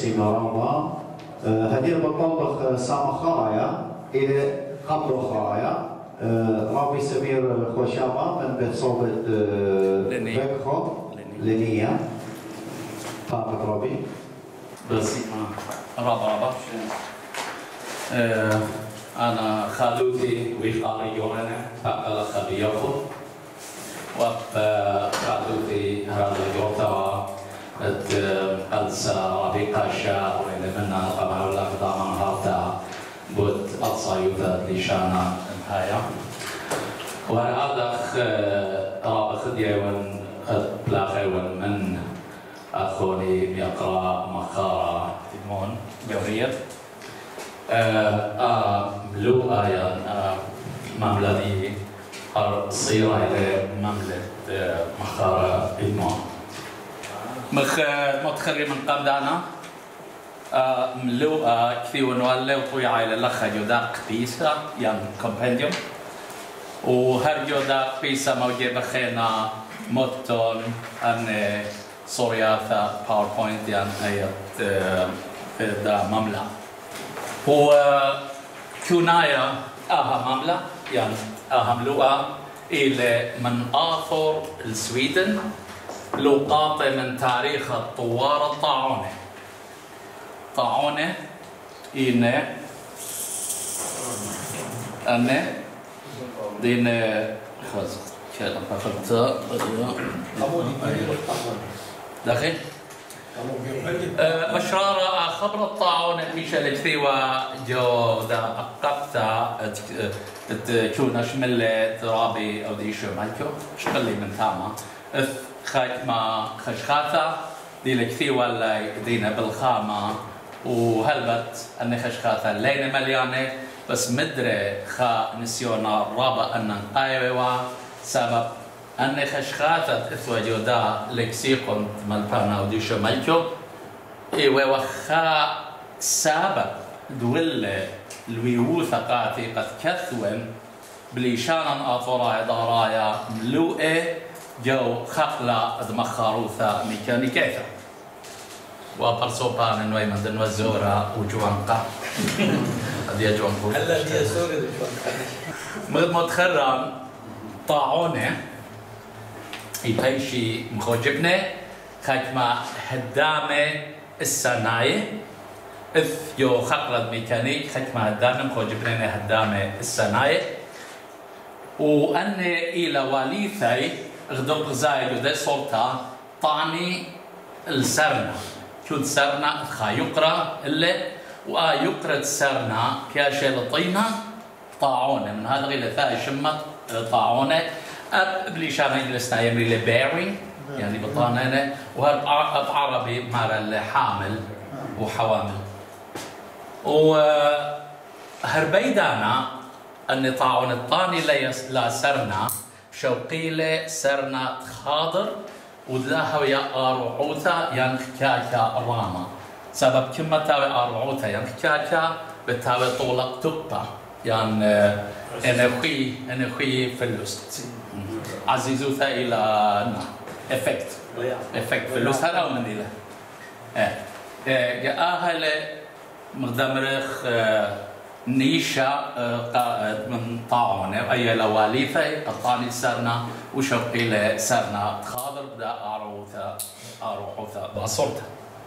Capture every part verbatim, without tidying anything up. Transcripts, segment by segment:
سيمارامة هدير بطبخ سامخرايا إلى قبل خرايا رابي سمير خوشابة من بيت صوبة بكخو لينية طاقة رابي بس رابا رابا أنا خالوتي ويخالي يونا فقال خبيوكو وخالوتي هذا اليوتا ألسا رابي قاشا وإلى منا طبعا الأقدام هاتا بود أتصايوثا لشانا هايا وهذا رابا خديا ون بلاغي ون من أخوني يقرأ مقارا تيمون جورير ملو آيان مملدي صيرة إلى مملد مقارا تيمون مخ متخرج من قمدانا ملو كثير ونوالي وطوي عائلة لخا جوداق بيسا يعني كومبنديوم وهر جوداق بيسا موجه بخينا موتون أن سوريا ثا باوربوينت يعني آيات دا مملا وكونايا أها مملا يعني أها ملوءة إلى من آثر السويدن لقاطة من تاريخ الطوار الطاعونة طاعونة إنه أنه دين خلاص كلام فقط دخل مشرارة خبر الطاعونة ميشا الكثيوة جو دا أقبتا تكون شملة رابي أو ديشو مالكو شملي من ثاما خايت ما خشخاثة دي الكثيوة اللي دينا بالخامة وهلبت أن خشخاثة لينا مليانة بس مدري خا نسيونا رابا أن نقايوا سبب أن خشخاثة إثوى جودا لكسيقون مالبانا وديشو مالكو إيوه وخا سبب دول الويوثقاتي قد كثون بليشانا أطوراي ضرايا ملوئة جو خقلة دمخاروثة ميكانيكيثة وبرسوبان نوي من دنو الزورة وجوانقا هذه جوانقو هلا هي سوري مغد متخرم طاعونة يبيشي مخوجبنة خاكما هدامة السناية إذ جو خقلة ميكانيك خاكما هدامة مخوجبنة هدامة السناية وأن إلى واليثي غدر غزايل وده صورتا طعني السرنا شو سرنا خايقرا اللي وآيقرا السرنا كاشي لطينا طاعونة من هذا غير ثاي شمت طاعونة أب بليشان إنجلسنا يمري لبيري يعني بطانة وهرب عربي مارا الحامل وحوامل وهربيدانا أن طاعون الطاني لا سرنا شوقيلة سرنا خاضر وذاهو يا أروعوتا ينخكاكا راما سبب كما تاوي أروعوتا ينخكاكا بتاوي طولق تبا يعني أنخي أنخي فلوس عزيزوتا إلى نا إفكت إفكت فلوس هذا من إله إيه أهل مقدمرخ نيشا من طاعونة أي لواليثة قطاني سرنا وشوقي له سرنا خاضر بدا أروثا أروحوثا بصورتها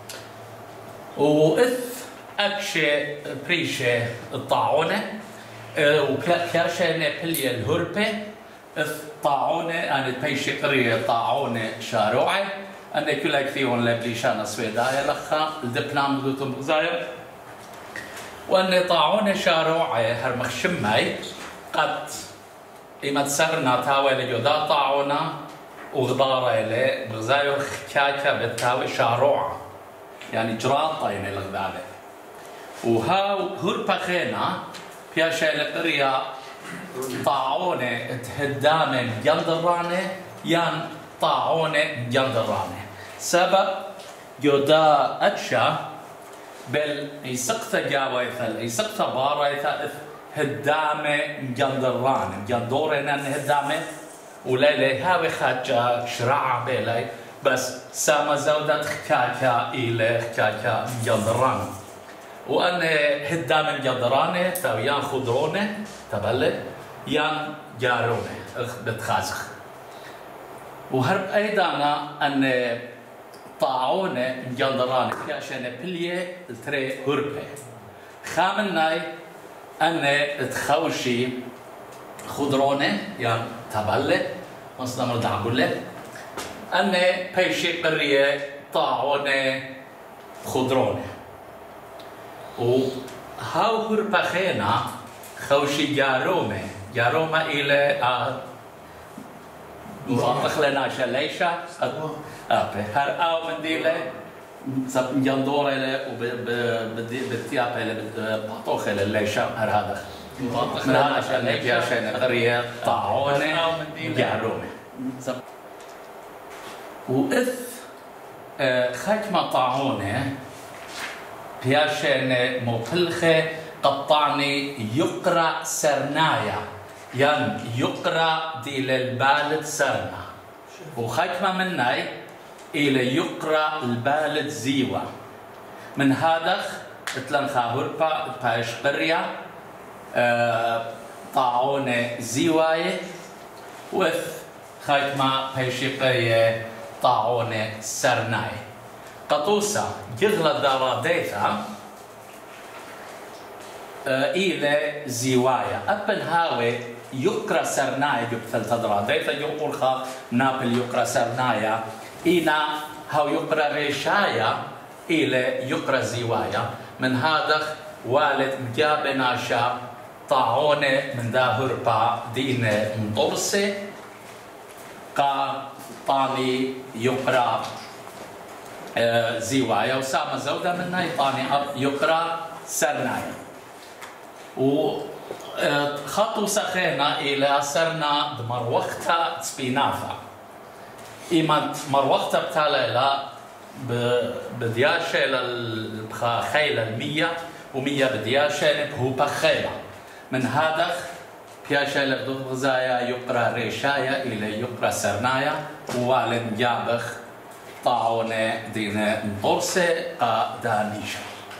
وإث أكشي بريشة الطاعونة وكاشة نبلي الهربة إث طاعونة أنا بيشي قرية طاعونة شاروعة أنا كلها كثيرون لبليشانا سويدايا لخا الدبلام دوتم بغزاير وأن طاعون شاروعة هرمخشمي قد إما تسرنا تاوي لجودا طاعونا وغضارة إلي بغزايو خكاكا بتاوي شاروعة يعني جراطة يعني الغذالة وهاو هربا خينا بياشا لقرية طاعونة تهدامة جندرانة يان طاعونة جندرانة سبب جودا أتشا بل يسقط جاويثل يسقط بارايث هدامة جندران جندورنا هدامة وليلة هاوي خاجة شرعة بيلي بس ساما زودت خكاكا إلى خكاكا جدران وأن هدام الجدرانة تبيان خضرونة تبلة يان جارونة بتخازخ وهرب أيضا أن طاعونة جدرانة عشان بليه التري هربة خامناي أن تخوشي خضرونة يان تبلة مصدر مرد عقولة أن بيشي قرية طاعونة خضرونة وهاو هربة خينا خوشي جارومة جارومة إلى مفاتخ لنا شليشة أبي هر أو من ديله سب جندورة إلى وبالتياب إلى بطوخ إلى ليشة هر هذا مفاتخ لنا شليشة عشان قرية طاعونة جارومة وإذ خاتمة طاعونة بياشن مبلخة قطعني يقرأ سرنايا يعني يقرأ دي للبالد سرنا وختمة مناي إلى يقرأ البالد زيوة من هذا اتلن خاهربا باش قرية اه طاعونة زيواية وث ختمة باش قرية طاعونة سرناي قطوسة جغلة داراديثا إلى زوايا أبن هاوي يقرأ سرنايا جبت تدراديثا يقول خا نابل يقرأ سرنايا إنا هاو يقرأ ريشايا إلى يقرأ زوايا من هذا والد مجابنا شا طاعونة من داهر با دين مطرسة قا طاني يقرأ زوايا وسام زوجة منا يطاني يقرأ سرنايا وخطو سخينا إلى سرنا بمروختها سبينافا إيمان مروختها بتالا بدياشة للخيلة المية ومية بدياشة بهو بخيلة من هذا بياشة لبدو غزايا يقرأ ريشايا إلى يقرأ سرنايا ووالد جابخ طاعونة دين مطرسة قادانيشة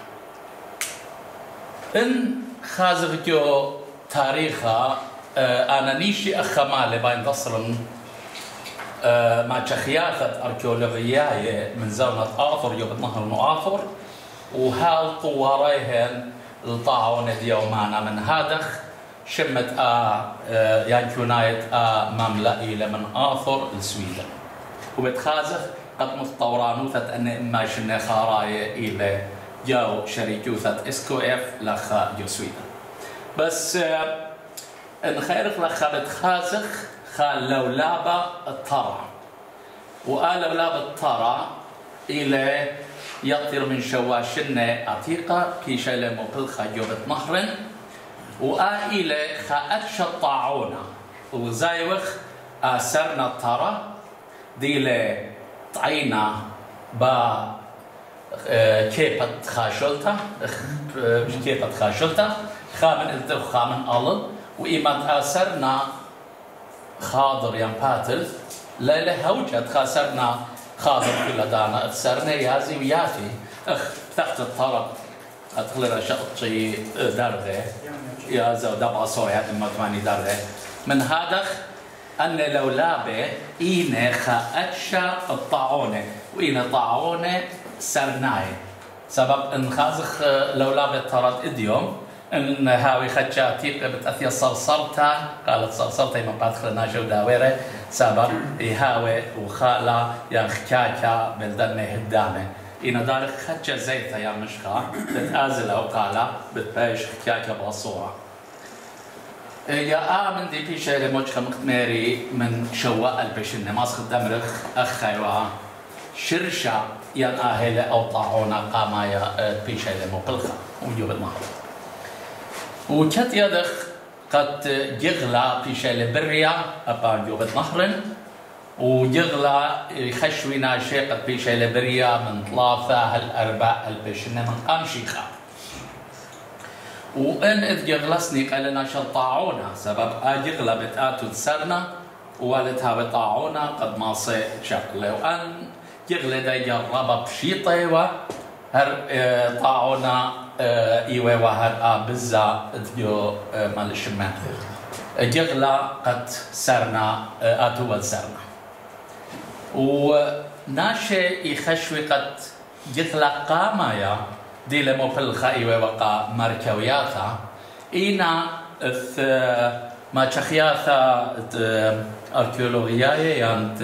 إن خازغتو تاريخا أنا نيشي أخمالي باين تصرن مع تخياثة أركيولوجية من زونة آثر يوبت نهر نؤاثر وهال طواريهن الطاعونة ديومانا من هادخ شمت آ يانكونايت آ مملأ إلى من آثر السويدن وبتخازخ قد متطورانوثة أن إما شنة خاراية إلى جو شريكوثة إسكو إف لخا جو سويدن بس إن خيرك لخا بتخازخ خال لولابة الطرع وآل لولابة الطرع إلى يطير من شواشنة عتيقة كي شايلة مبلخة جوبة نهرن وآ إلى خاءتش الطاعونة وزايوخ آسرنا الطرع ديلة طعينا با كيبت خاشلتا كيبت خاشلتا خامن التو خامن ألل وإيمان آسرنا خاضر يم باتل لا هوجت خاسرنا خاضر كل دانا أتسرنا يازي وياتي أخ تحت الطرب أدخل رشقتي درده يا زو دبع صويا إما تماني درده من هذا أن لولابة إينا خاءتشا الطاعونة وإينا طاعونة سرناي سبب إن خازخ لولابة طرد إديوم إن هاوي خدشا تيقى بتأثير صرصرتا قالت صرصرتا يما بادخلنا جو داويرة سبب إهاوي وخالا يا خكاكا بلدن هدامة إنا دارك خدشا زيتا يا مشخا بتآزل وقالا بتبايش خكاكا بصورة يا آمن دي بيشة لموجخة مختميري من شواء البشنة ماسخ الدمرخ أخيوا شرشا ين آهلة أو طاعونا قامايا بيشة لموبلخة ومجوب المهر وكت يدخ قد جغلا بيشة لبريا أبا جوبة نهرن وجغلا خشوينا شيء قد بيشة لبريا من ثلاثة هالأربع البشنة من قامشيخة وإن إذ جغلسني قال لنا شطاعونا سبب أجغلا بتآتو تسرنا والدها بطاعونا قد ما صي شغله وأن يغلى دا جربا بشيطة وهر طاعونا إيوه وهر آبزا ديو مالشمه جغلا قد سرنا آتوبة سرنا وناشي يخشوي قد جغلا قامايا دي لمو بلخا إيوه وقا مركوياتا إينا ما تخياثا أركيولوجياي يانت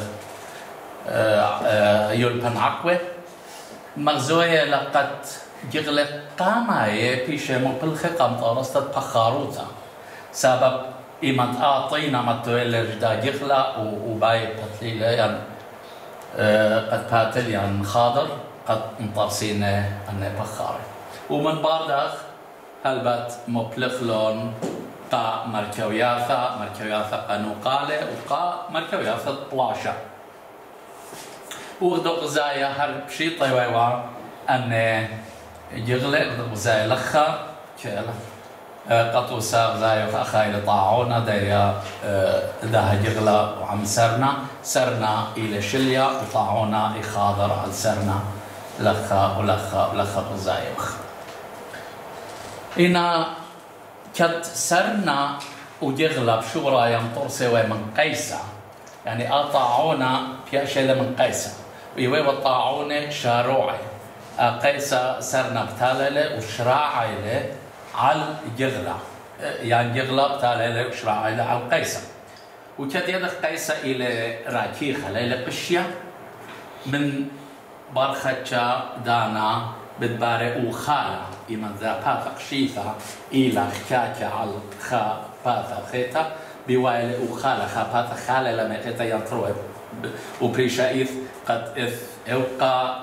يولبن عقوة مغزوية لقد جغلا قامايا بيشي مو بلخا قام طارستت بخاروتا سبب إيمان آطينا متويل رجدا جغلا وباي باتليلة يعني قد باتل يعني خاضر قد مطرسين أنه بخاري ومن باردخ هلبت مبلغلون قا مركوياثا مركوياثا قنوقالة وقا مركوياثا طلاشة وغدو غزايا هر بشي طيويوا أنه جغلا غدو غزايا لخا كيلا قطو ساغ زايو أخايل طاعونا دايا داها جغلا وعم سرنا سرنا إلى شليا وطاعونا يخاضر على سرنا لخا ولخا ولخا بزايوخ إنا كت سرنا وجغلا بشورا يمطر سوى من قيسا يعني أطاعونا بياشيلا من قيسا ويوي وطاعونا شاروعي قيسا سرنا بتالله وشراعي على جغلا يعني جغلا بتالله وشراعي على قيسا وكت يدخ قيسا إلى راكيخة ليلة قشيا من برخة دانا بدبارة وخالة إيمان ذا باثق شيثا إلى خكاكة على خا باثق خيتا بوايل وخالة خا باثق خالة لما خيتا ينطروه وبريشا إذ قد إذ إوقا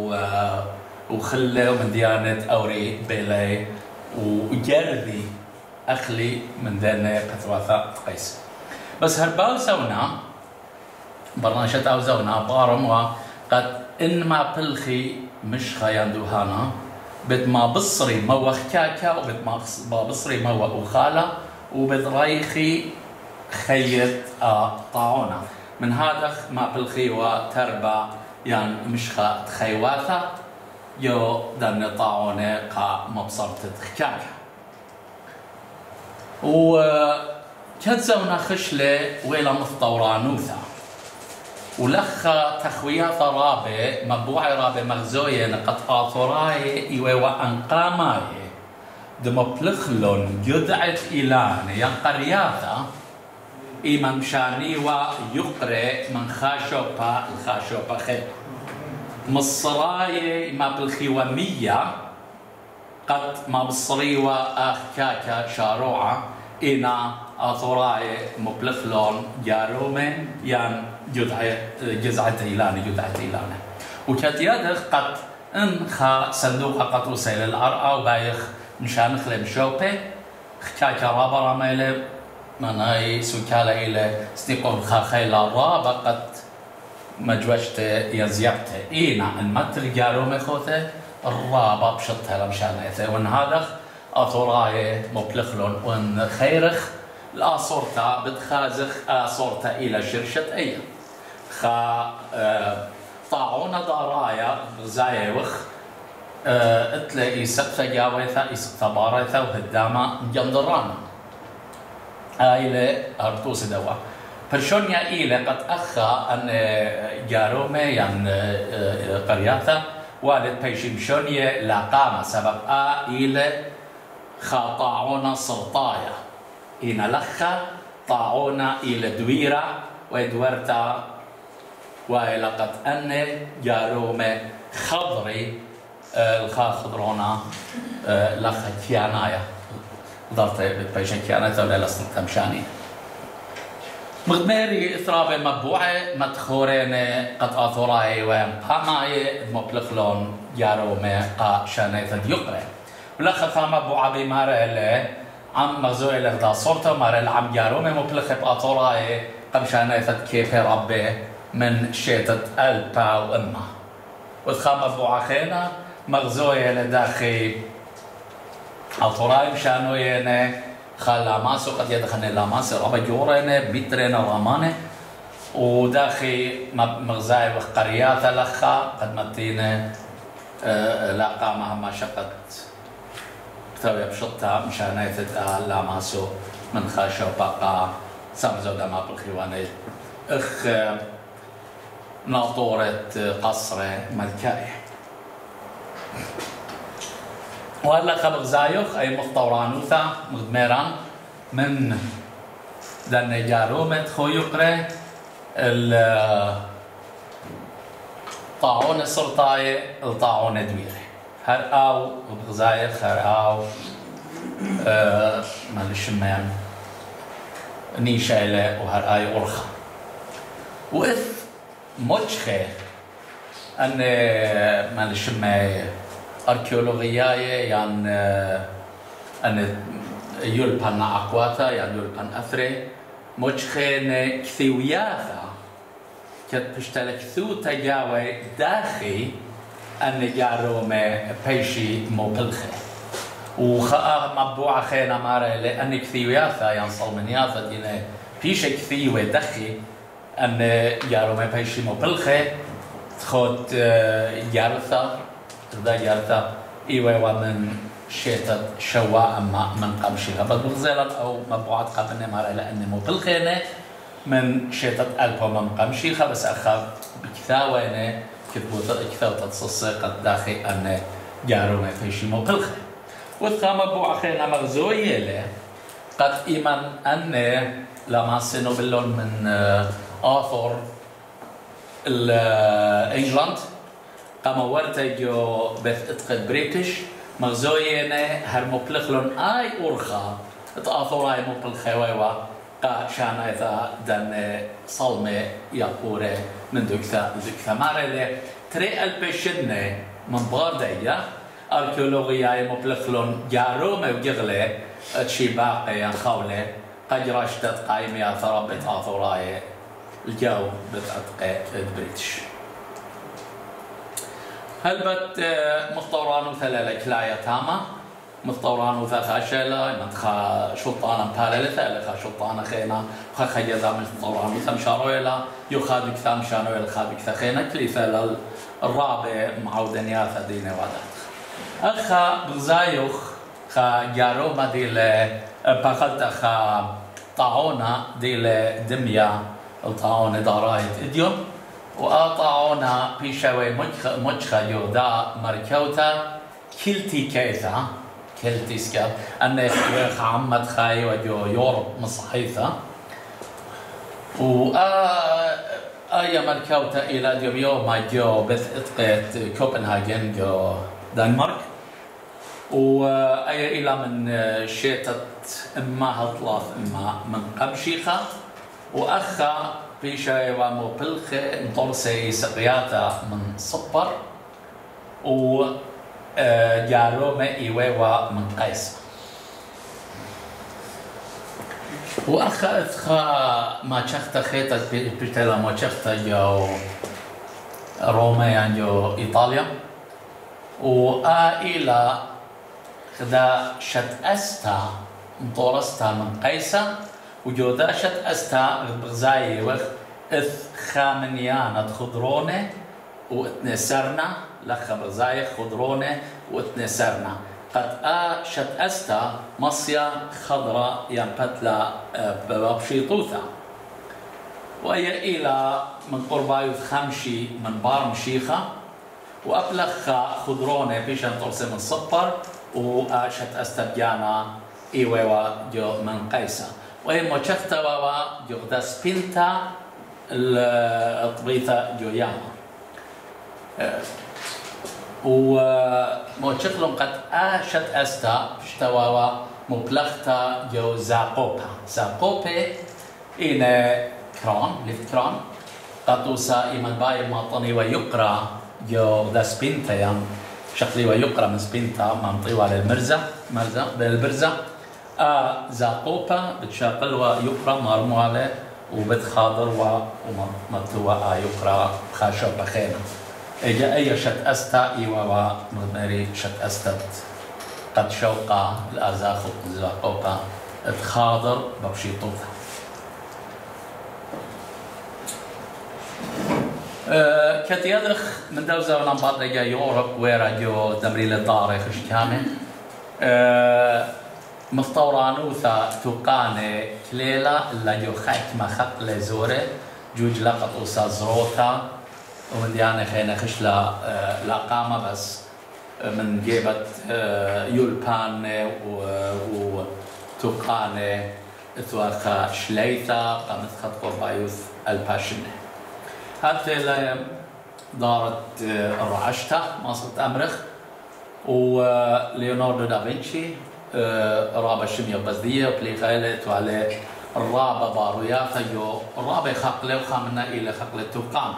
وخلة من ديانة أوري بيلي وجرذي أخلي من ديانة قطواثا قيس بس هرباو زونا برناشة أو زونا بارم وقد إنما بلخي مش خياندو هانا بد ما بصري مو خكاكا وبد ما بصري مو وخالة وبد رايخي خيط طاعونا من هذا ما بلخي وتربى يعني مش خا تخيواتا يو دن طاعونا قا مبصرت خكاكا وكتزونا خشلة ويلا مفطورانوثا ولخا تخويات رابع مبوعي رابع مغزوية نقد آطوراي إيوه وأنقاماي دم بلخلون جدعت إيلان ينقرياتا إيمان مشاني ويقرأ من خاشوبا الخاشوبا خير مصراي ما بالخيومية قد ما بصري وأخكاكا شاروعة إنا آطوراي مبلخلون جارومن يان جذعة جذعة إيلانة جذعة إيلانة وكانت يدخ قد انخا صندوق قد وسيل الأرقى وبايخ مشان خلم شوبة خكاكا رابا رميلة مناي سوكالة إلى ستيقون خا خيلا رابا قد مجوشت يزيبته إينا ان متر جارومي خوته الرابا بشطها لمشان إثي وان هذا أطوراي مبلخلون وان خيرخ لا صورتا بتخازخ صورتا إلى شرشة أي خا طاعونا دارايا زايوخ اتلاقي سقفة جاويثا سقفة باريثا وهداما جندرانا آيلة أرتوس دوا برشونيا إيلة قد أخا أن جارومي يعني قرياتا والد بيشي مشونيا لاقامة سبب آ إيلة خا طاعونا سلطايا إن لخا طاعونا إلى دويرة ودورتا وإلى قد أن جارومة خضري الخا خضرونا لخا كيانايا ضرت بيشن كيانايا ولا لسنا تمشاني مغميري إثرابي مبوعة مدخورين قد آثوراي وين قاماي مبلغلون جارومة قا شانيثا يقرأ ولخا ثام مبوعة بمارة عم مغزوي لهذا صورته مارل عم جارومي مبلخ بأطوراي قمشان يثد كيف ربي من شيتة ألبا وإما وتخام أبو عخينا مغزوي لداخي أطوراي مشانو ينه خال لاماسو قد يدخلنا لاماسو ربا جورينا بيترينا رامانه وداخي مغزاي وقريات لخا قد متينا لاقا مهما شقت بتوي بشطها مشان يتدعى لاماسو من خاشو بقى سامزو دما بالخيواني اخ ناطورة قصر ملكاية وهلا خبر زايخ اي مخطورانوثا مغدميران من دان جارومت خو يقرأ الطاعون السرطاية الطاعون دويري هر او بغزايخ هر او أه مال الشمام نيشايلة وهر اي أرخا وإذ مجخة أن مال الشمام أركيولوجياية يعني أن يلبن أقواتا يعني يلبن أثري مجخين كثيوياثا كت بشتلك ثو تجاوي داخي أن جارومي بيشي موبلخي وخاء مبوعة خينا مارا لأن كثيوياثا يعني صلمنياثا دينا بيشي كثيوي داخي أن جارومي بيشي موبلخي تخوت جارثا تبدا جارثا إيوه ومن شيتت شواء أما من قمشيها بس بغزيلا أو مبوعات قبلنا مارا لأن موبلخينا من شيتت ألبو من قمشيها بس أخذ بكثاوينه كثاو تتصصي قد داخي أن جارومي بيشي موبلخي وثقام بوع خينا مغزوية له قد إيمان أن لما سنو باللون من آثور إنجلاند قام ورتجو بث اتقد بريتش مغزوية هر مبلخلون آي أورخا اتآثور آي مبلخي ويوا قا شانا إذا دان صلمة يقوري من دكثا دكثا مارلي تري البشنة من باردية أركيولوجيا مبلخلون جارومي وجغلي تشي باقي خولي قد رشتت قايمة ثربت آثوراي الجو بتعتقي بريتش هلبت مطورانو ثلاثة كلاية تاما مطورانو ثلاثة شيلة متخا شطانا بارلة ثلاثة شطانا خينا خا خيدا من مطورانو ثم شارويلا يخادك ثم شانويل خادك ثخينا كليفة الرابع معودنيات ديني وادات أخا بغزايوخ خا جاروما ديل باقلت أخا طاعونا ديل دميا الطاعون دارايت إديوم وطاعونا بيشاوي مجخا يودا مركوتا كلتي كيثا كلتي سكاب أن يخويخ عمد خاي وجو يورب مصحيثا و آية مركوتا إلى ديوم يوم جو بث إتقيت كوبنهاجن جو دنمارك وأي إلى من شيتت إما هطلاث إما من قمشيخة وأخا بيشاي وموبلخة مطرسي سقياتا من صبر و جارومة إيوة من قيس وأخا إتخا ما شخت خيطة بيتلا ما شخت جو روما يعني جو إيطاليا وآئلة خدا شت أستا مطورستا من قيسة وجودا شت أستا بغزاي وخ إث خامنيانة خضرونة واتنسرنا لخ بغزاي خضرونة واتنسرنا قد آ شت أستا مصيا خضراء ينبتلا ببشيطوثا وهي إلى من قربايو خمشي من بار مشيخة وأبلغ خضرونة بيشان ترسي من صبر وشت أستبجانا إيوة جو من قيسة وهي موشختا ووا جو دا سبينتا الطبيطة جو ياما وموشخلهم قد آشت أستا بشتواوا مبلغتا جو زاقوبا زاقوبا إنا كران لفت كران قطوسا إيمان باي ماطني ويقرأ جو دا سبينتا يام شخصي ويقرأ من سبينتا منطيوة للمرزة مرزة للبرزة آ زاقوبا بتشاقل ويقرأ مرموالة وبتخاضر ومطوة آ يقرأ خاشو بخينا إجا أي شت أستا إيوا ومدمري شت أستت قد شوقا الأزاخ زاقوبا تخاضر ببشيطوثة. أه كتيادخ من دوزة ونبات لجا يوروب ويرا جو دمريل الداري خشكامي أه مستورانوثا توقاني كليلة اللي جو خاكمة خط لزوري جوج لقط وسازروثا ومن ديانا خينا خشلا أه لاقامة بس من جيبت أه يولبان وتوقاني ثواخا شليثا قامت خط قربايوث الباشنة. هذه دارت الرعشتة مصر أمرخ وليوناردو دافنشي رابع الشمية بزدية وبلي خيلت وعلى الرابع باروياتا يو الرابع خقلة وخامنا إلى خقلة توقانا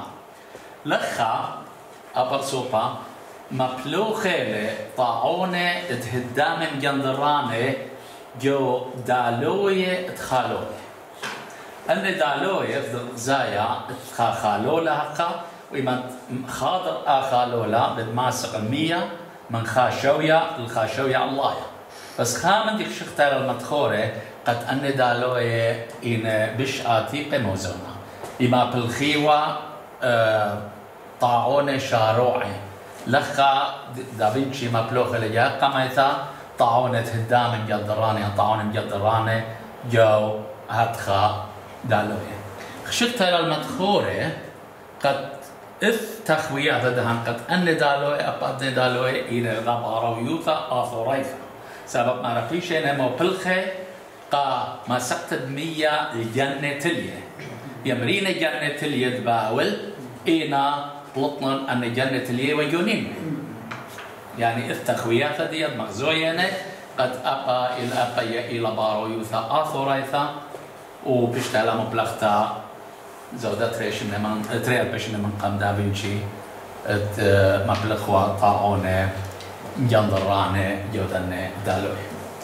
لخا أبرسوبا مبلو خيلة طاعونة تهدام مجندرانة جو دالوية تخالوية أن دالوية في الغزايا تخالولا هكا وإما خاضر آخالولا بالماسق المية من خاشويا الخاشويا الله بس خامن ديك شختار المدخورة قد أن دالوية إن بش آتيق موزونا إما بالخيوة آه طاعون شاروعي لخا دافنشي مبلوخ لجا قميتا طاعونة هدام جدراني طاعون جدراني جو هدخا دالوية خشختار المدخورة قد إذ تخويات دهان قد أن دالوية أبادن دالوية إلى غبارة ويوثا آثوريثا سبب ما رفيشين مو بلخي قا ما سقطت مية الجنة تلية يمرين الجنة تلية دباول إينا بلطنن أن الجنة تلية وجونين يعني إذ تخويات ديت مغزوينة قد أبا إلى أبا إلى بارو يوثا آثوريثا وبشتغل مبلغتا زودة تريش من تريال بيش من قام دافنشي ات مبلغ طاعونة جندرانة جودة دالوي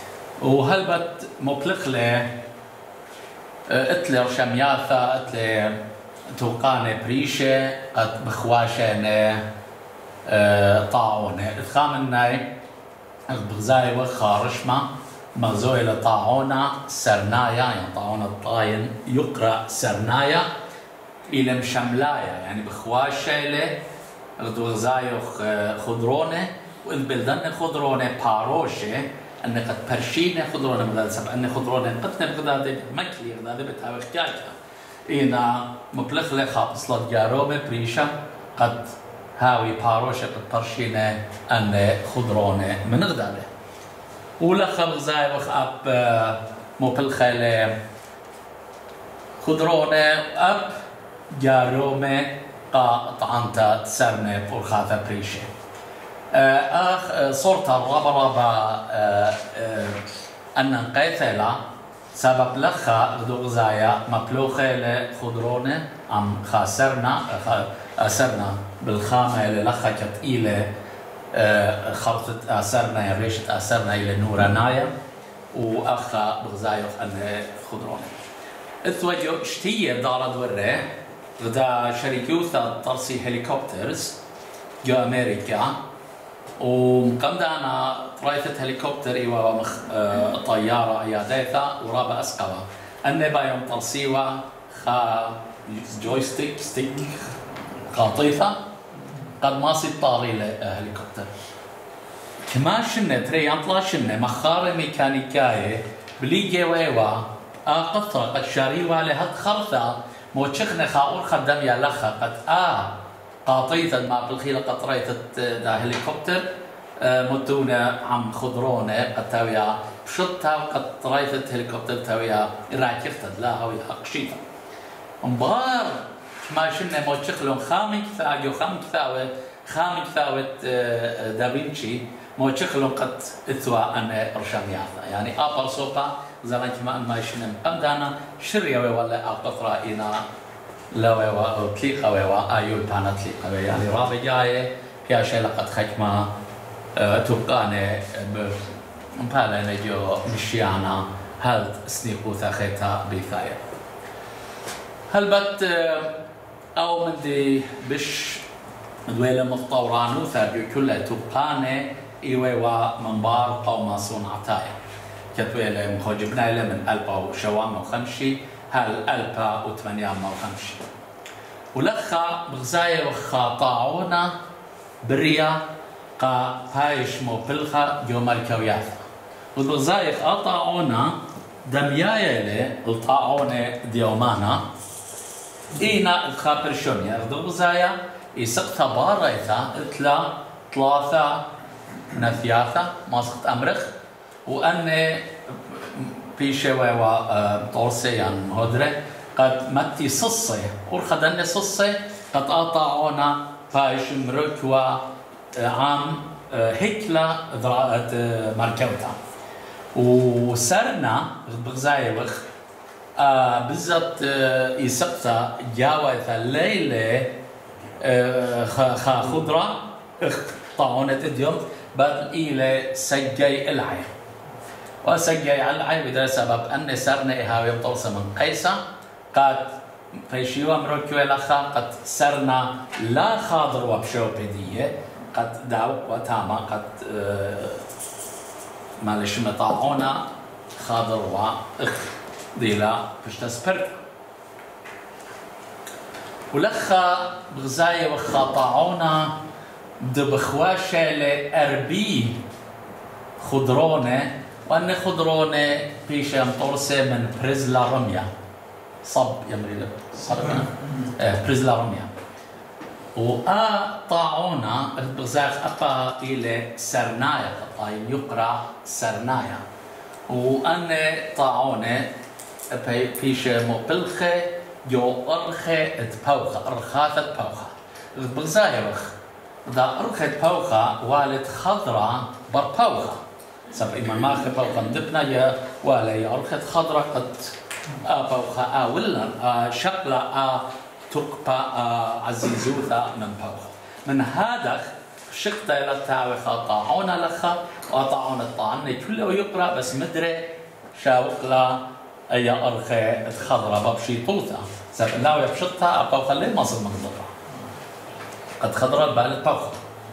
وهلبت مبلغ له اتلي رشمياثا اتلي توقانة بريشة ات بخواشة طاعونة اتخامناي بغزاي وخارشما مغزوي لطاعونة سرنايا يعني طاعونة الطاين يقرأ سرنايا إلى مشملايا يعني بخواشة له غدو غزايوخ خضرونة وإذ بلدن خضرونة باروشة أن قد برشينة خضرونة مداد سبع أن خضرونة قد نبغداد مكلي غداد بتاوي خجاجة إنا مبلغ له خاص لد جاروبة بريشة قد هاوي باروشة قد برشينة أن خضرونة من غداده ولخ غزايوخ أب مبلغ له خضرونة أب جارومة قا طعنتا تسرنة بورخاثة بريشة أخ صورة الرابع رابع أن قيثلا سبب لخا غدو غزايا مبلوخة لخضرونة عم خاسرنا أسرنا بالخامة اللي لخا كتقيلة خلطت أسرنا ريشة أسرنا إلى نورانايا وأخا بغزايوخ أن خضرونة اتوجه اشتية دارد ورة غدا شركوثا طرسي هليكوبترز جو أمريكا ومقمدانا طريفة هليكوبتر إيوا مخ... اه... طيارة عياديثا ورابا أسقوا أني بايوم طرسيوا خا جويستيك ستيك خاطيثة قد ما صير طاري لهليكوبتر كما شنة تري ينطلع شنة مخارة ميكانيكاية بليجي ويوا آقطة قد شاريوا لهد خرثة موتشخنا خاور خدم يا لخا قد آه قاطيتا ما بالخيلة قد ريتت دا هليكوبتر متونا عم خضرونة قد تاويا بشطها وقد ريتت هليكوبتر تاويا راكرتت لا هوي أقشيتا مبار كما شنا موتشخلون خامن كثاوي خامن كثاوي خامن كثاوي دافنشي موتشخلون قد اثوى أن رشامياثا يعني أبر سوبا زمان كما أن ما شنا مقمدانا شريا ولا أقطرا إنا لوي و تليقة ويوا أيول بانا تليقة ويا يعني رابع جاية يا شيء لقد خدمة توقانة بمبالا نجو مشيانا هل سنيقو ثاخيتا بيثايا هل بت أو من دي بش دويلة مفطورانو ثابيو كلها توقانة إيوا منبار قوما صنعتايا كتبوا لهم خجبنا له من ألبا وشوام وخمشي هال ألبا وثمانية وخمشي ولخا بغزاية وخا طاعونا بريا قا هايش مو بلخا يوم الكوياثا وبغزاية قاطعونا دميايا له الطاعونة ديومانا إينا الخابر شونيا أخذوا بغزاية يسقط باريتا اتلا ثلاثة نثياثة ما سقط أمرخ وأن بيشوا وطورسيان هدرة قد متي صصي ورخدني صصي قد قاطعونا بايش مركوا عام هكلا ذراعة مركوتا وسرنا بغزاية وخ بالضبط يسقط جاوة الليلة خضرة طاعونة اليوم بعد إلى سجي العين وسجي العين بدا سبب أن سرنا إهاوي مطلسة من قيسة قد فيشيوا مركوا لخا قد سرنا لا خاضر وبشو بدية قد دعو وتاما قد معلش مطاعونا خاضر وإخ ديلا بشتسبر ولخا بغزاية وخاطعونا دبخواشة لأربي خضرونة وأن خضرونة بيشة مطورسة من بريزلا رمية صب يمري لك صرنا اه بريزلا رمية وآ طاعونا بغزاية أبا إلى سرنايا طايم يقرأ سرنايا وأن طاعونة بيشة مبلخة جو أرخة تبوخة أرخاثة تبوخة بغزاية وخ دا أرخة بوخة والد خضرة بربوخة سب إما ماخة بوخة مدبنا يا والي أرخة خضرة قد بوخة أولا شقلة تقبى عزيزوثة من بوخة من هذا شقت إلى التاوخة طاعونا لخا وطاعونا الطاعني كله يقرأ بس مدري شاوقلا أي أرخة خضرة ببشي طوثة سب لا يبشطها بوخة ليه ما صار مقدرة قد خضرت بالت بوخة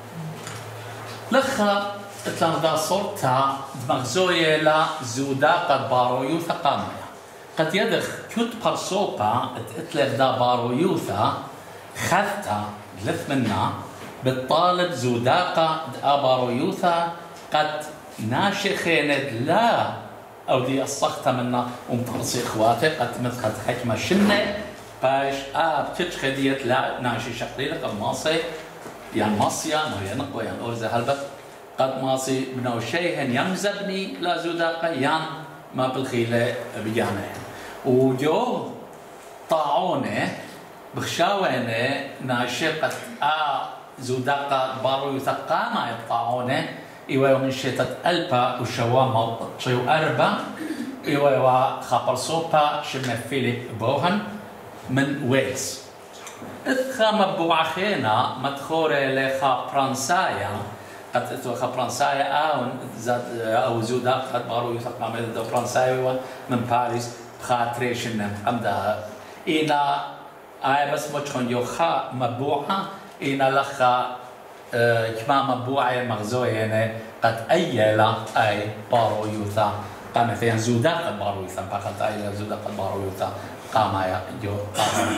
لخا اتلان ذا صورتها مغزوية لا زودا قد بارويوثا قامية قد يدخ كنت برصوبة اتلف ذا بارويوثا خذتا لف منا بالطالب زوداقة بارويوثا قد ناشخيند لا أو دي الصختة منا ومترصي إخواتي قد مثخت حكمة شنة باش آب تج خديت لا ناشي شقليلة قد ماصي يعني ماصيا نو ينقوى يعني أورزة هلبت قد ماصي بنو شيهن يمزبني لا زوداقة ين ما بالخيلة بجانه وجو طاعونه بخشاوينه ناشي قد آ زوداقة بارو يثقاما يطاعونه إيوه من شتت ألبا وشوام شيو أربا إيوه خبر صوبا شمه فيليب بوهن من ويلز إذا مبوع خينا مدخورة لخا فرنسايا قد إتو خا فرنسايا أو زاد أو زوداقة بارو يثقاما يدو فرنسايا من باريس بخاطريشن أمدا إلى آي بس مجخون يوخا مبوعة إن لخا اه كما مبوعة مغزوية يعني قد أيلا أي بارو يوثا قام فيها زوداق بارو يوثا فقط أيلا زوداق بارو يوثا قام يو قام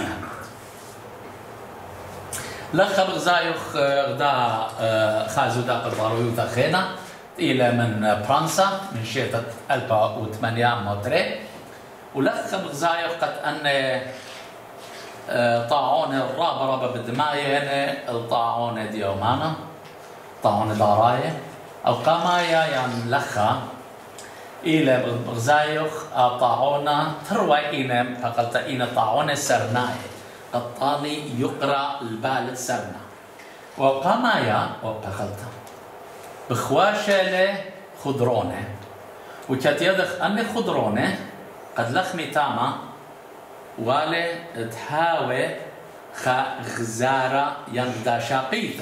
لخا بغزايوخ غدا اه خا زوداق بارو يوثا خينا إلى من فرنسا من شيطة ألبا وثمانية مدري ولخا بغزايوخ قد أن طاعون الرابة رابة بالدماية هنا الطاعون ديومانا طاعون داراية أو قامايا يعني لخا إلى بغزايوخ طاعونا تروى إنا فقلت إنا طاعون سرناية الطاني يقرأ البالد سرنا وقامايا وقلت بخواشة له خضرونه وكانت يدخ أني خضرونه قد لخمي تاما والي تحاوي خا غزارة يندا شاقيتا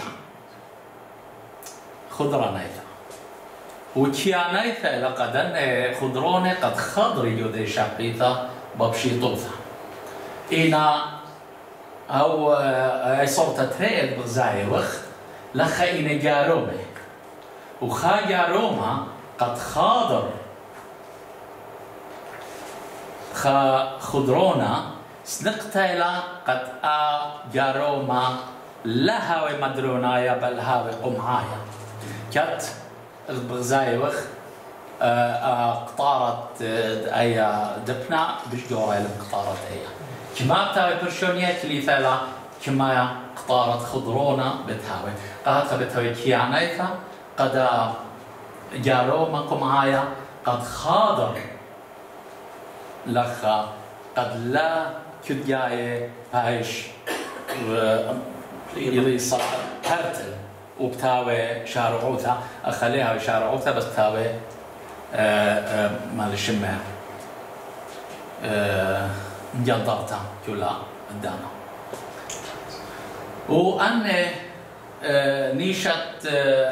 خضرة نايتا وكيا نايتا لقد أن خضروني قد خضر يودي شاقيتا ببشي طوثا إنا أو أي صورة تريد بغزاي وخ لخا إنا جارومي وخا جاروما قد خاضر خا خضرونا سنقتيلا قد آ جاروما لا هاوي مدرونايا بل هاوي قمعايا كات بغزايوخ قطارة أي دبنا بشجورة لقطارة أي كما بتاوي برشونية كليثالا كما قطارة خضرونا بتهاوي قد بتهاوي كيانيكا قد جاروما قمعايا قد خاضر لخا قد لا كدجاية هايش يلي صار هرتل وبتاوي شارعوثا أخليها شارعوثا بس بتاوي مال الشمع جندرتا كلها قدامنا وأنا نيشت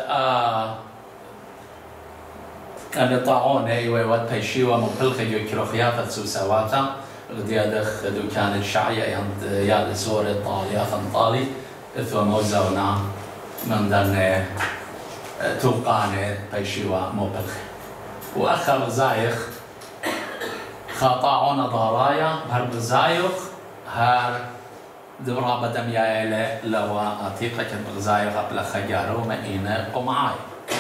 أنا طاعون أيوة وتبيشيوا مبلغ يكرو خيافة سوسواتا غدي أدخ دكان الشعية عند يا زور الطالي أفنطالي ثم موزونا من دن توقاني بيشيوا مبلغ وأخر زايخ خاطعون ضرايا هرب زايخ هر دبرا بدم يا إلى لو أتيقك بغزايخ قبل خجارو مئينة قمعاي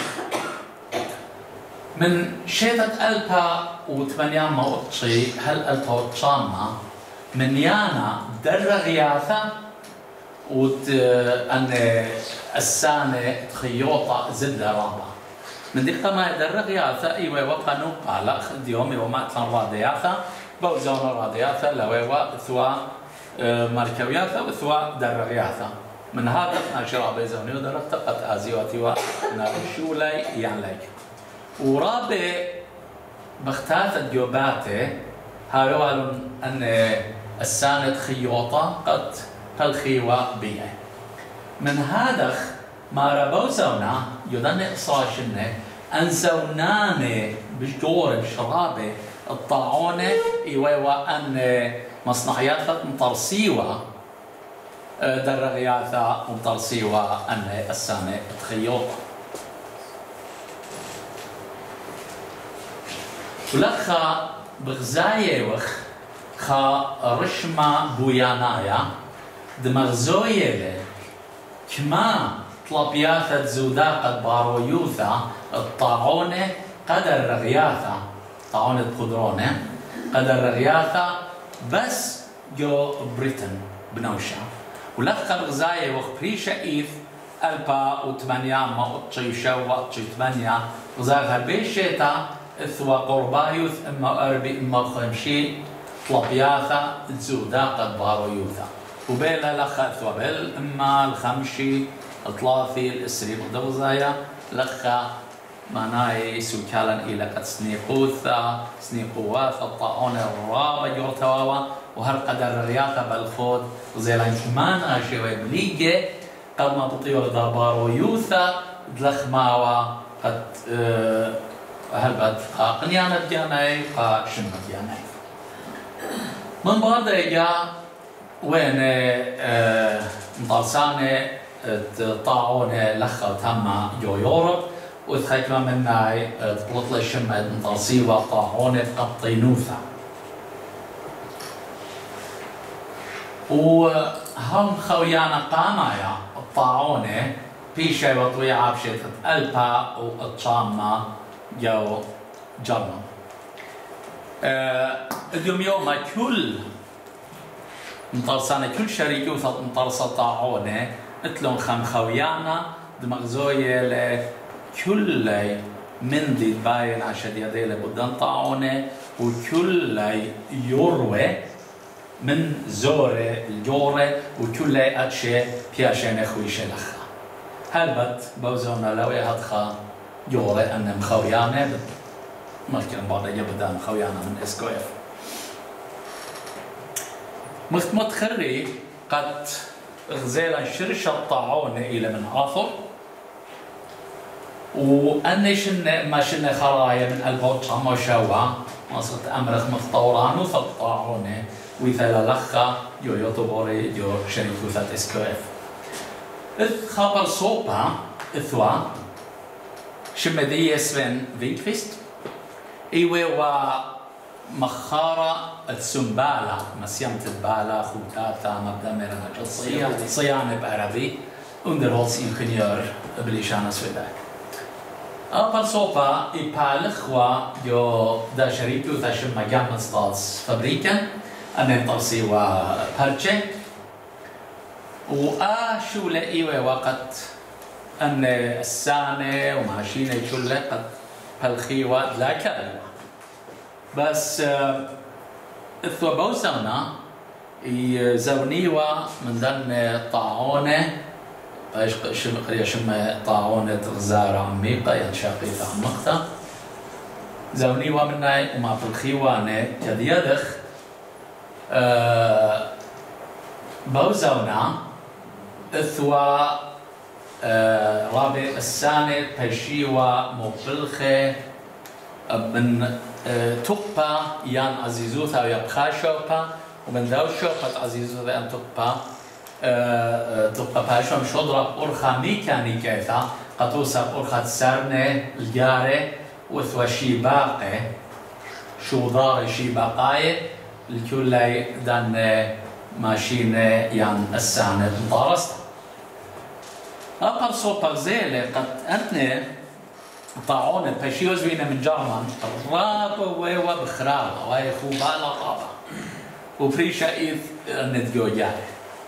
من شيدة ألبا وثمانية موتشي هل ألبا وتشاما من يانا در غياثة وت أن السانة خيوطة زد رابا من دقة ما در غياثة إيوه وقنو بالا خديوم إيوه ما أتلان رادياثة بوزون رادياثة لويوه ثوا مركوياثة وثوا در غياثة من هذا ناشرة بيزوني ودرت قد أزيواتي ونشو لي يعني لك ورابع بختات الجوباتي هايوالون أن السانة خيوطة قد هالخيوة بيه من هذا ما ربوزونا يدن إصاشنة أنزوناني بجور بشرابة الطاعونة إيوة أن مصنعيات مطرسيوة درغياثة مطرسيوة أن السانة خيوطة ولخا بغزاية وخ خا رشما بويانايا دمغزوية كما طلبياثة زوداقة بارويوثا الطاعونة قدر رغياثة طاعونة قدرونة قدر رغياثة بس جو بريتن بنوشا ولخا بغزاية وخ بريشا إيث ألبا وثمانية ما أطشيشا وأطشي ثمانية غزاية هربيشيتا إثوا قربايوث إما أربي إما خمشي طلبياثا زودا قد بارويوثا وبيلا لخا إثوا بيل إما الخمشي الثلاثي الإسري مدغزايا لخا معناي سوكالا إلى قد سنيقوثا سنيقواثا الطاعون الرابع يورتواوا وهر قدر رياثا بالخود زيلان كمان آشي ويبليجي قد ما بطيور دا بارويوثا دلخماوا قد اه هلبت قنيانة جاناي قشمة جاناي من بعد إجا وين مطلسانة طاعونة لخا تما جو يوروب وتخيكما مناي تبلط لي شمة مطلسيوة طاعونة قطينوثا وهم خويانا قامايا الطاعونة بيشي وطوية عابشة ألبا وطشاما جو جرم اليوم يوم كل مطرسانة كل شريك يوثق مطرسة طاعونة اتلون خم خويانا دمغزوية لكل من دي باين عشان يدي لبدن طاعونة وكل يروي من زورة الجورة وكل أتشي بياشين خويشة لخا هلبت بوزونا لوي هدخا جورة أن مخويانا ممكن بعض يبدأ مخويانا من إسكويف مخت خري قد غزيلا شرشة الطاعونة إلى من عاثر وأني شن ما شن خرايا من البوت ما شوا ما صرت أمرخ مخطوران وث الطاعونة ويثلا لخا جو يوتوبوري جو شريكو ثات إسكويف إذ خبر صوبا إثوا شمدية سفن فيتفيست إيوه ومخارة السنبالة مسيمة البالة خوتاتا مبدا مرنا صيانة بعربي underhålls ingenjör Babylon Assyrian. Apar sopa i Palchwa jo da shariku ta shimma gammal stadsfabriken أن ترسيوا برشة وآشوا لإيوه وقت أن السانة وماشينة شلة قد بالخيوة لا كألوا بس إثوا بوزونا يزونيوا من دن طاعونة ايش شم يشم طاعونة غزارة عميقة ينشاقية عمقتها زونيوا منها وما بالخيوانة كديدخ أه بوزونا إثوا أه رابع السنة بشيوة مبلخة من أه تقبا يان عزيزوثا ويبخا شوبا ومن داو شوبا عزيزوثا أن تقبا أه تقبا باشو مش أضرب أرخا ميكاني كيثا قطوسا أرخا تسرنة الجارة وثوا شيباقة شو ضار شيباقاية الكل دان ماشينة يان السنة مطارسة أقر صوبة زيلة قد أنتني طاعونة بشيوز بينا من جرمان رابا ويوا بخرابا ويخو بالا رابا وبريشا إذ ندقو جاري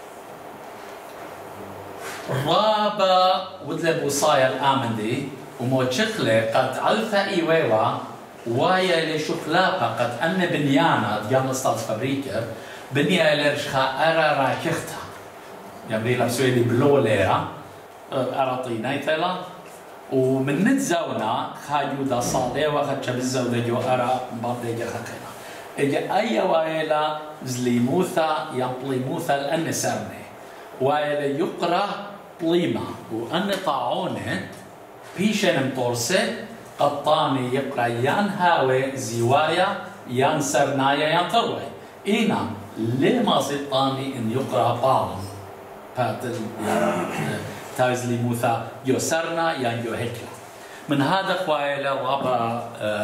رابا ودلبو صايا الآمن دي وموشخلة قد علثا إيويوا وايا لشخلاقة قد أن بنيانا ديان استاذ فابريكر بنيا لرشخا أرى راكختها يمري لبسويلي بلو ليرا أراطينا يتلا ومن نتزونا خايو دا صالي وخد شبزو دا جو أرى مبادي جا خقنا إجا أي وايلا زليموثا يمبليموثا لأن سرني وايلا يقرأ بليما وأن طاعونه بيشن مطورسه قطاني يقرأ يان هاوي زوايا يان سرنايا يان تروي إينا لما سيطاني إن يقرأ بالم باتل تايز لي موثا يو سرنا يان يو هكلا من هذا قوائل رابا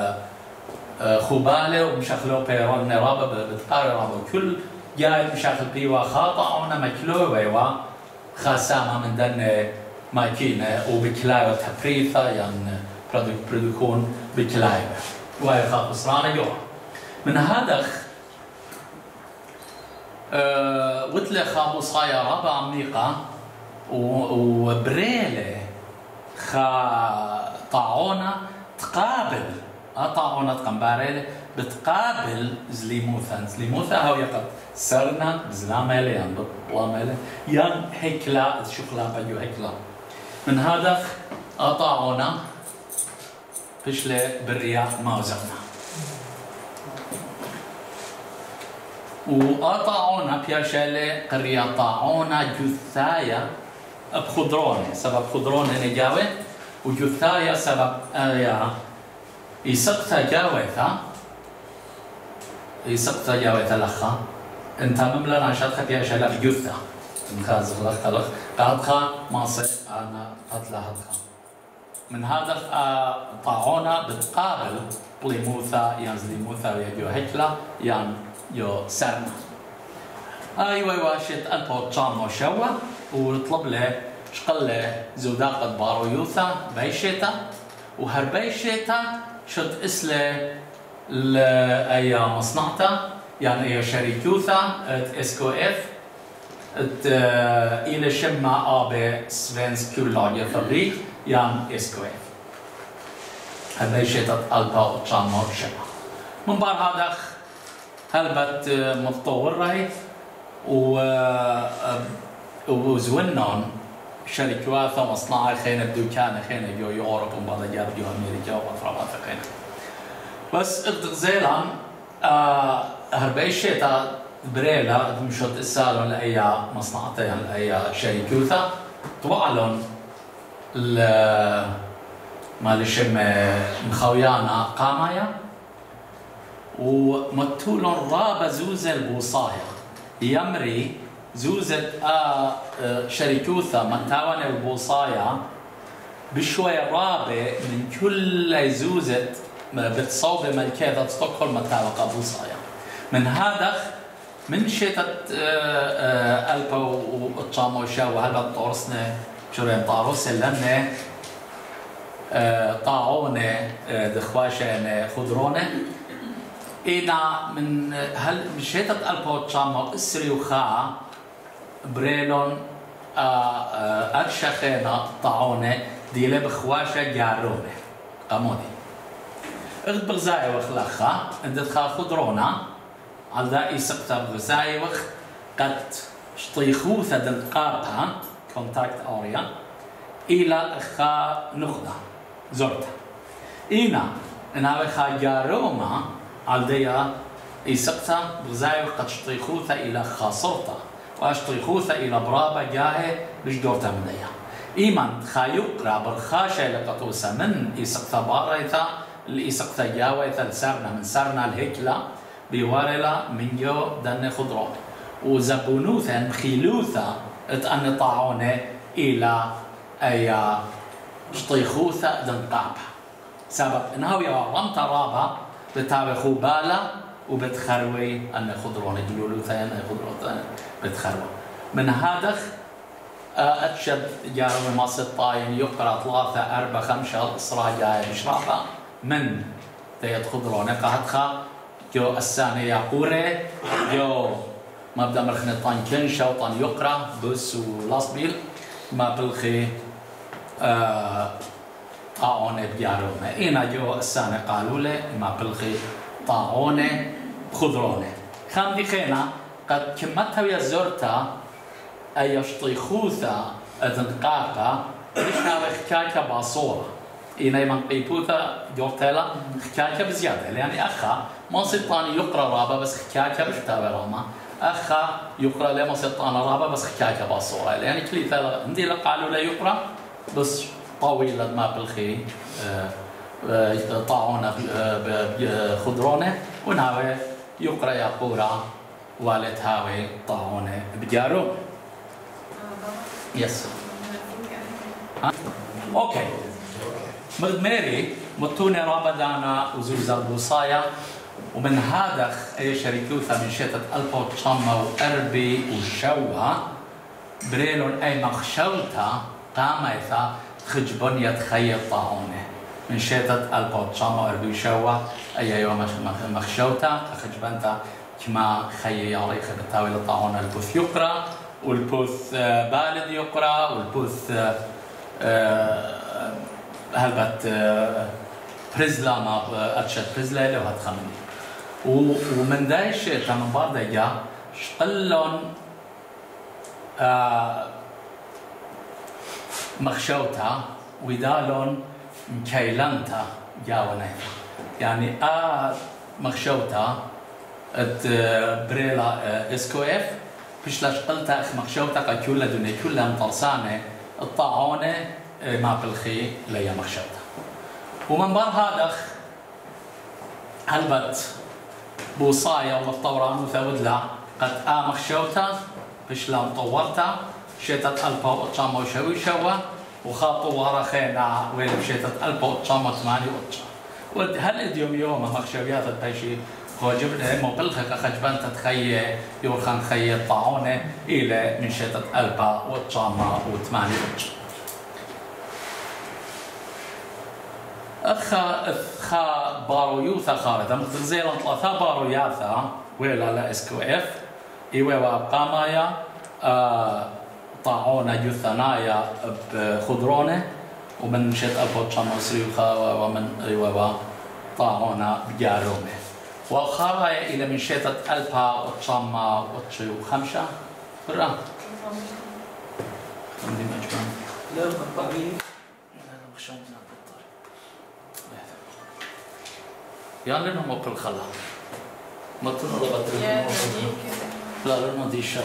خبالة ومشاخلو بيرون رابا بتقاري رابا كل جاي مشاخل بيوا خاطعونا مكلوة و خاسامة من دن ماكينة وبكلاوة تبريثة يان برودكون بكلايبة وهي خاصرانة جوا من هذا أه وتلا خاموس خايا رابع عميقة وبريلة خا طاعونة تقابل طاعونة تقنباريلة بتقابل زليموثا زليموثا هو يقد سرنا بزلامة يان بطلامة يان هكلا شخلا بيو هكلا من هذا طاعونة فشلة بالرياح ما وزعنا وقطعونا بياشلة قرية طاعونا جثايا بخضرونة سبب خضرونة نجاوة وجثايا سبب آية يسقطها جاوثا يسقطها جاوثا لخا انت مملنا شاتخا بياشلة بجثة انخازق لخا لخ قادخا ماصي انا قتلها هدخا من هذا طاعونا بتقابل بليموثا يان زليموثا ويجو هكلا يان يو سرنا ايوه واشت البو تشامو شوا وطلب له شقله زوداقة بارويوثا بيشيتا وهربيشيتا شد اسله اي مصنعتا يعني اي شركوثا اسكو اف ات الى شما اب سفنسك كولاجر فابريك يان اسكو اف هربيشيتا البو تشامو شوا من بار هذا هلبت متطور راهي و وزونون شركات مصنع خينا بدكان خينا جو يوروب وبعد جاب جو امريكا وبطرابات خينا بس اغتزيلان آه هربي شيتا بريلا مشوت السالون لاي مصنعتين لاي شركوثا طوالون ل مال الشم مخويانا قامايا ومتولون رابا زوزة البوصايا يمري زوزة آه شركوثا متاون البوصايا بشوية رابع من كل زوزة بتصوب ملكية ستوكهولم متاوقة بوصايا من هذا من شتت ألبا وطعم وشاو هذا طارسنا شرين طارس لنا طاعونة دخواشة خضرونة إنا من هل شتت ألبا وطعم وإسري وخاء بريلون أرشخنا طاعونة ديله بخواشة جارونة قمودي اغد بغزاي وخلخا عند تخا خضرونا على ذا يسقط بغزاي وخ قد شطيخوثة دنقارها كونتاكت أوريا إلى خا نخدة زرتها إنا إنها خا جاروما على ذا يسقط بغزاي وخ قد شطيخوثة إلى خاصرتها واشطيخوثة إلى برابة جاهة بجدورتها من ذا إيمان خا يقرأ برخاشة لقطوسة من يسقط باريتا اللي يسقط جاوة سرنا من سرنا الهكلة بوارلا من جو دن خضرون وزبونوثا مخيلوثا اتأن طاعونه إلى أي شطيخوثا دن قابها سبب إنه يوارم ترابها بتابخو بالا وبتخروي أن خضرون جلولوثا أن خضرون بتخروي من هذا أتشد جارم مصر طاين يقرأ ثلاثة أربعة خمسة إسراء جاي بشرافة من تيت خضرونة قهتخا جو السانة يقورة جو مبدأ مرخنة طان كنشا وطان يقرأ بس ولاصبيل ما بلخي آه طاعونة بجارومة إينا جو السانة قالوا له ما بلخي طاعونة خضرونة خام دي خينا قد كمتها ويا زورتا أي يشطيخوثا أذنقاقا مش هاوي خكاكا باصورة إنا من قيبوثا جورتيلا خكاكا بزيادة يعني أخا ما سلطاني يقرأ رابا بس خكاكا بشتاوي راما أخا يقرأ لي ما سلطاني رابا بس خكاكا باصورة يعني كليثا عندي قالوا لا يقرأ بس طويلة ما بالخي طاعونة بخضرونة ونهاوي يقرأ يقورا والد هاوي طاعونة بجارو يس اوكي مرد ميري متوني رابدانا وزوزا البوصايا ومن هذا اي شركوثا من شتت ألبا وتشاما وأربي وشوا بريلون اي مخشوتا قاميثا تخجبون يتخيل طاعونه من شتت ألبا وتشاما وأربي وشوا اي يوم مخشوتا خجبنتا كما خيي ياريخ بتاوي لطاعونه البوث يقرا والبوث بالد يقرا والبوث هلبت بريزلا ما أرشد بريزلا لو هتخمني ومن دايش تمن بعد جا شقلون مخشوتا ودالون مكيلانتا جاونا يعني آ مخشوتا ات بريلا اسكو اف بشلاش قلتا اخ مخشوتا قد كلها دنيا كلها مطرسانه الطاعونه ما بالخي ليا مخشوتا ومن بر هذا هلبت بوصايا ومطوران وثودلا قد آ مخشوتا بشلا مطورتا شتت ألبا وطشاما وشوي شوا وخاطوا ورا خينا وين بشتت ألبا وطشاما ثمانية وطشا وهل اليوم يوم مخشويات البيشي هو جبنا مبلغة كخجبان تتخيل يورخان خي الطاعونة إلى من شتت ألبا وطشاما وثمانية وطشا أخا أخا بارويوثا خالد أم تغزيلا ثلاثة باروياثا ويلا لا اسكو اف إيوا قامايا آه طاعونة جثنايا بخضرونة ومن شت ألبا وطشاما وسريوخا ومن إيوا طاعونة بجارومة وخارايا إلى من شتت ألبا وطشاما وطشيو خمسة برا عندي مجمع لا بطارية لا مخشوتنا يعني لأنه مو بالخلا ما تنو ربطي لا لأنه ديشا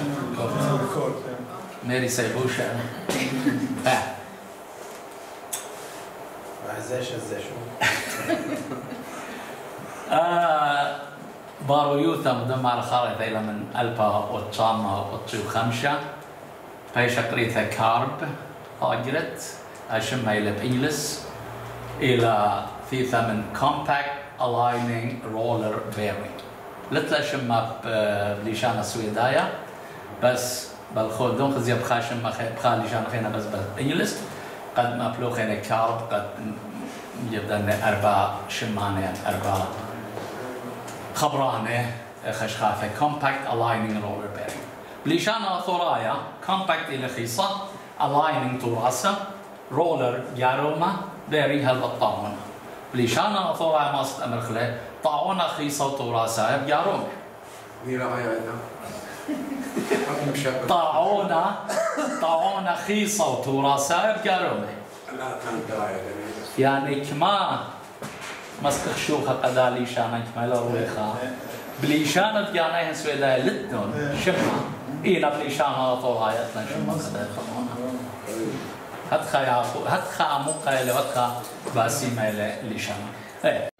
ماري سيبوشا اه عزاش عزاشو بارو يوثا مدمع الخارطة إلى من ألبا وطشاما وطشيو خمسة فايش قريتها كارب هاجرت أشمها إلى بإنجلس إلى ثيثا من compact aligning roller bearing لتلا شما بليشان السويدايا بس بالخودون خزي بخا شما بخا ليشان خينا بس بالإنجليز قد ما بلو خينا كارب قد يبدأ أربع شمانة أربع خبرانة خشخافة compact aligning roller bearing Hagyana-Atouraya compact إلى خيصة aligning توراسة roller جاروما bearing هالبطاونة Hagyana-Atouraya ما است أمر خله طاعونة خيصة وتوراسة بجاروما طاعونة طاعونة خيصة وتوراسة بجاروما يعني كما مسك شوخة قدالي شانا كما لو ريخا بليشانة جانا سويدا لتنون شما إينا Hagyana-Atouraya تنا شما قدال خمونا هاد خا يعقو هاد خا مقايلة هاد خا باسي مايلة ليشانا